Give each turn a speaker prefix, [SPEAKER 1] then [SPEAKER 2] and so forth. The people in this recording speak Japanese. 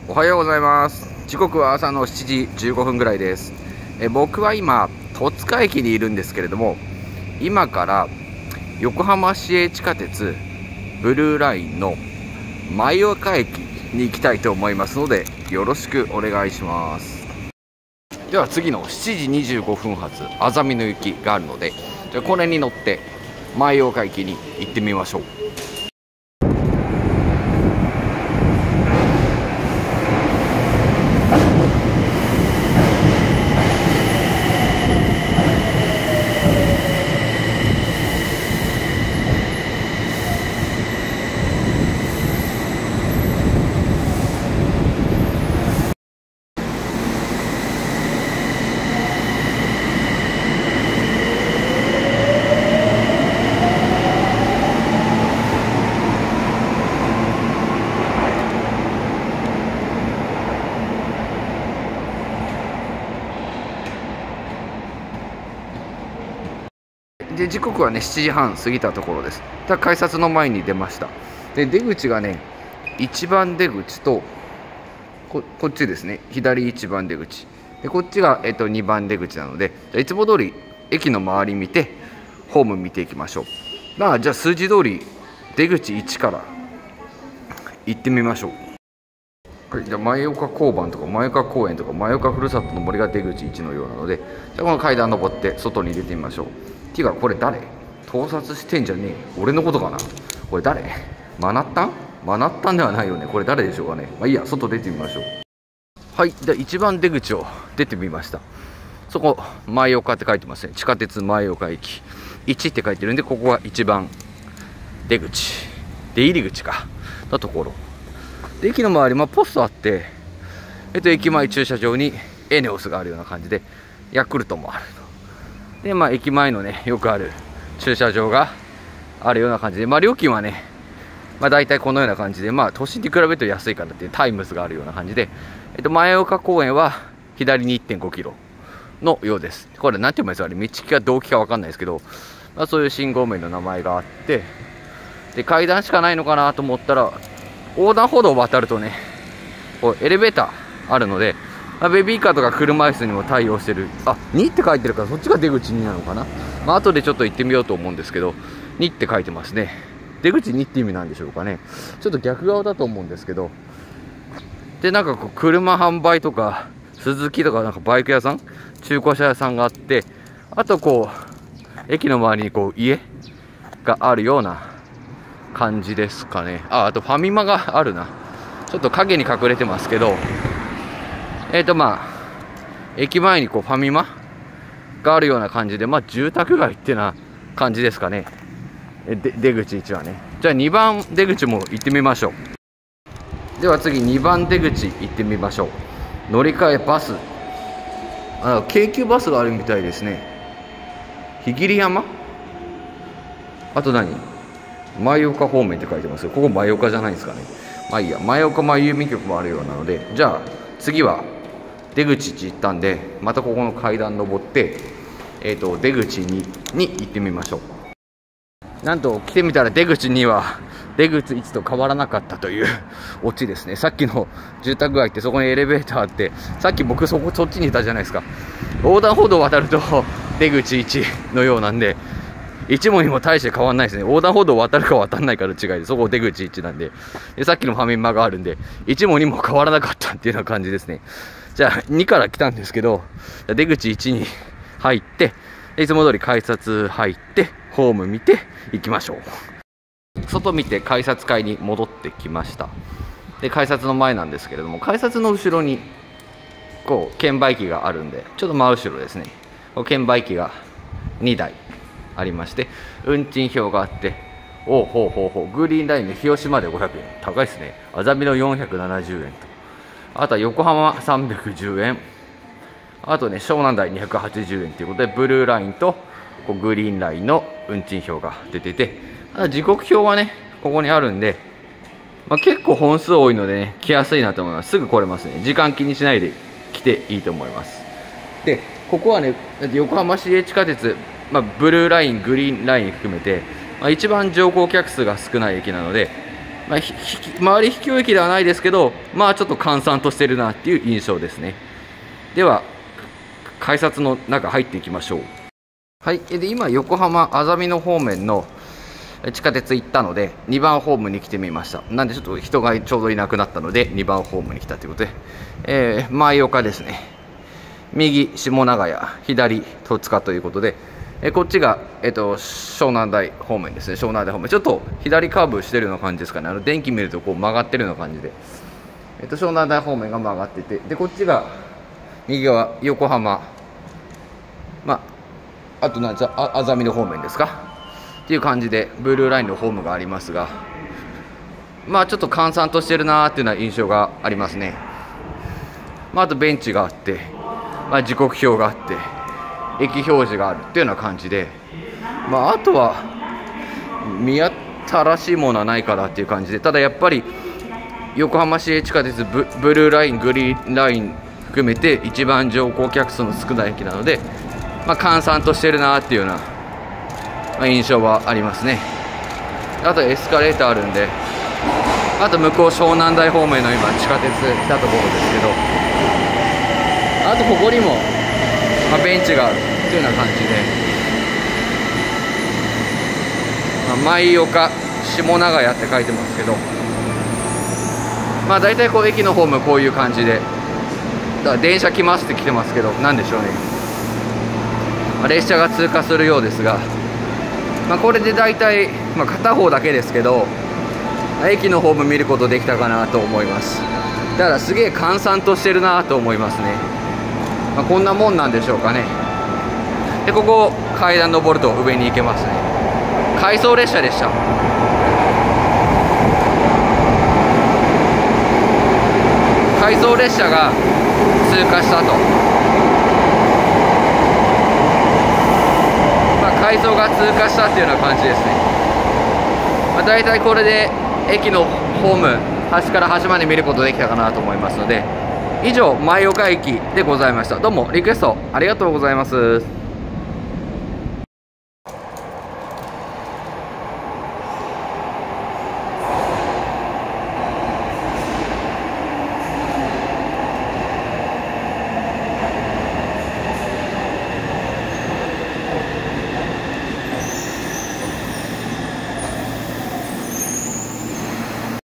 [SPEAKER 1] おはようございます。時刻は朝の7時15分ぐらいです。僕は今戸塚駅にいるんですけれども、今から横浜市営地下鉄ブルーラインの前岡駅に行きたいと思いますので、よろしくお願いします。では次の7時25分発あざみの行きがあるので、じゃあこれに乗って前岡駅に行ってみましょう。で時刻はね7時半過ぎたところです。改札の前に出ました。で出口がね1番出口とこっちですね、左1番出口で、こっちが、2番出口なので、いつも通り駅の周り見てホーム見ていきましょう。じゃあ数字通り出口1から行ってみましょう。はい、じゃあ前岡交番とか前岡公園とか前岡ふるさとの森が出口1のようなので、じゃあこの階段登って外に出てみましょう。ていうかこれ誰？盗撮してんじゃねえ、俺のことかな。これ誰？マナッタン？マナッタンではないよね。これ誰でしょうかね。いいや、外出てみましょう。はい、じゃあ1番出口を出てみました。そこ前岡って書いてますね。地下鉄前岡駅1って書いてるんで、ここが1番出口、出入り口かのところで、駅の周り、ポストあって、駅前駐車場にエネオスがあるような感じで、ヤクルトもあると。で駅前のねよくある駐車場があるような感じで、料金はね大体このような感じで、都心に比べると安いからっていうタイムズがあるような感じで、前岡公園は左に 1.5 キロのようです。これ何て言うんですか、あれ道利か動機か分かんないですけど、そういう信号名の名前があって、で階段しかないのかなと思ったら、横断歩道を渡るとねこうエレベーターあるので、ベビーカーとか車椅子にも対応してる。2って書いてるから、そっちが出口2なのかな。後でちょっと行ってみようと思うんですけど、2って書いてますね。出口2って意味なんでしょうかね。ちょっと逆側だと思うんですけど、で車販売とかスズキとかバイク屋さん、中古車屋さんがあって、あと駅の周りに家があるような感じですかね。あとファミマがあるな。ちょっと影に隠れてますけど、駅前にファミマがあるような感じで、住宅街ってな感じですかね。出口1はね。じゃあ2番出口も行ってみましょう。では次2番出口行ってみましょう。乗り換えバス、京急バスがあるみたいですね。日桐山、あと前岡方面って書いてますよ。ここ前岡じゃないですかね。いいや、前岡前郵便局もあるようなので、じゃあ次は出口1行ったんで、またここの階段登って、出口2に行ってみましょう。なんと来てみたら出口2は出口1と変わらなかったというオチですね。さっきの住宅街ってそこにエレベーターあって、さっき僕そっちにいたじゃないですか。横断歩道を渡ると出口1のようなんで、1も2も大して変わんないですね。横断歩道を渡るか渡らないかの違いで、そこ出口1なんで、さっきのファミマがあるんで、1も2も変わらなかったっていうような感じですね。じゃあ2から来たんですけど、出口1に入って、いつも通り改札入ってホーム見て行きましょう。外見て改札階に戻ってきました。で改札の前なんですけれども、改札の後ろに券売機があるんで、ちょっと真後ろですね、券売機が2台ありまして、運賃表があって、グリーンラインで広島で500円、高いですね。あざみの470円と、あとは横浜310円、あとね湘南台280円ということで、ブルーラインとグリーンラインの運賃表が出てて、時刻表はねここにあるんで、結構本数多いのでね来やすいなと思います。すぐ来れますね。時間気にしないで来ていいと思います。でここはね横浜市営地下鉄、ブルーライングリーンライン含めて、一番乗降客数が少ない駅なので、 周り秘境駅ではないですけど、まあちょっと閑散としてるなっていう印象ですね。では改札の中入っていきましょう。はい、で今横浜あざみ野方面の地下鉄行ったので2番ホームに来てみました。なんでちょっと人がちょうどいなくなったので2番ホームに来たということで、前岡ですね、右下長谷、左戸塚ということで、こっちが、湘南台方面ですね。湘南台方面ちょっと左カーブしてるような感じですかね。電気見るとこう曲がってるような感じで、湘南台方面が曲がってて、でこっちが右側横浜、あとなんじゃあざみの方面ですかっていう感じでブルーラインのホームがありますが、ちょっと閑散としてるなーっていうような印象がありますね。あとベンチがあって、時刻表があって駅表示があるっていうような感じで、あとは見新しいものはないかなっていう感じで、ただやっぱり横浜市営地下鉄ブルーライングリーンライン含めて一番乗降客数の少ない駅なので、閑散としてるなっていうような、印象はありますね。あとエスカレーターあるんで、あと向こう湘南台方面の今地下鉄来たところですけど、あとここにも、ベンチがあるっていうような感じで、前岡下長谷って書いてますけど、大体こう駅のホームこういう感じで、だから電車来ますって来てますけど、なんでしょうね、列車が通過するようですが、これで大体、片方だけですけど駅のホーム見ることできたかなと思います。だからすげえ閑散としてるなと思いますね。こんなもんなんでしょうかね。でここ階段登ると上に行けますね。回送列車でした。回送列車が通過したと、回送が通過したっていうような感じですね。だいたいこれで駅のホーム端から端まで見ることできたかなと思いますので、以上前岡駅でございました。どうもリクエストありがとうございます。